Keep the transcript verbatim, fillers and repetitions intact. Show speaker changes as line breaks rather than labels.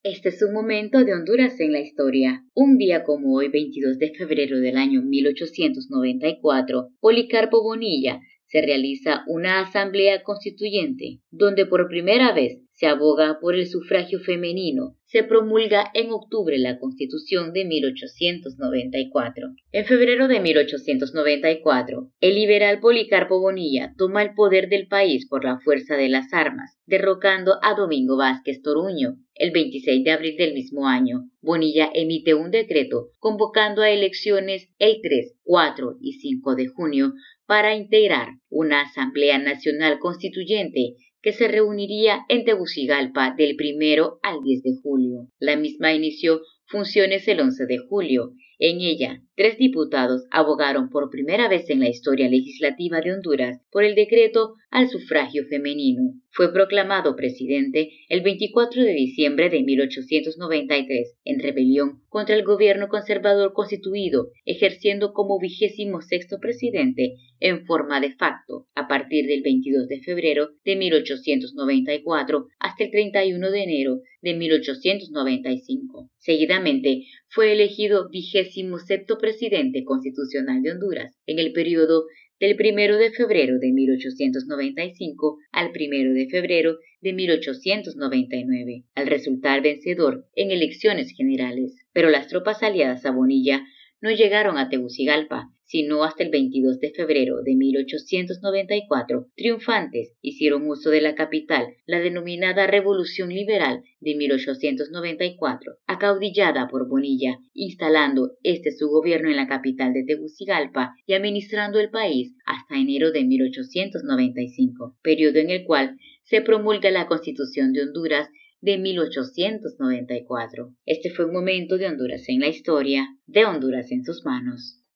Este es un momento de Honduras en la historia. Un día como hoy, veintidós de febrero del año mil ochocientos noventa y cuatro, Policarpo Bonilla se realiza una asamblea constituyente, donde por primera vez se aboga por el sufragio femenino. Se promulga en octubre la Constitución de mil ochocientos noventa y cuatro. En febrero de mil ochocientos noventa y cuatro, el liberal Policarpo Bonilla toma el poder del país por la fuerza de las armas, derrocando a Domingo Vázquez Toruño. El veintiséis de abril del mismo año, Bonilla emite un decreto convocando a elecciones el tres, cuatro y cinco de junio para integrar una Asamblea Nacional Constituyente que se reuniría en Tegucigalpa del primero al diez de julio. La misma inició funciones el once de julio. En ella, tres diputados abogaron por primera vez en la historia legislativa de Honduras por el decreto al sufragio femenino. Fue proclamado presidente el veinticuatro de diciembre de mil ochocientos noventa y tres, en rebelión contra el gobierno conservador constituido, ejerciendo como vigésimo sexto presidente en forma de facto, a partir del veintidós de febrero de mil ochocientos noventa y cuatro hasta el treinta y uno de enero de mil ochocientos noventa y cinco. Seguidamente, fue elegido vigésimo sexto presidente constitucional de Honduras en el periodo del primero de febrero de mil ochocientos noventa y cinco al primero de febrero de mil ochocientos noventa y nueve, al resultar vencedor en elecciones generales. Pero las tropas aliadas a Bonilla no llegaron a Tegucigalpa, sino hasta el veintidós de febrero de mil ochocientos noventa y cuatro. Triunfantes, hicieron uso de la capital, la denominada Revolución Liberal de mil ochocientos noventa y cuatro, acaudillada por Bonilla, instalando este su gobierno en la capital de Tegucigalpa y administrando el país hasta enero de mil ochocientos noventa y cinco, periodo en el cual se promulga la Constitución de Honduras de mil ochocientos noventa y cuatro. Este fue un momento de Honduras en la historia, de Honduras en sus manos.